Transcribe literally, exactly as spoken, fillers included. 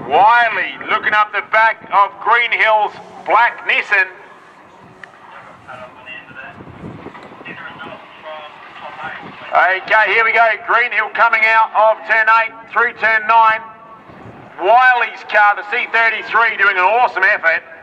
Wiley looking up the back of Green Hills Black Nissan. Okay, here we go. Green Hill coming out of turn eight through turn nine. Wiley's car, the C thirty-three, doing an awesome effort.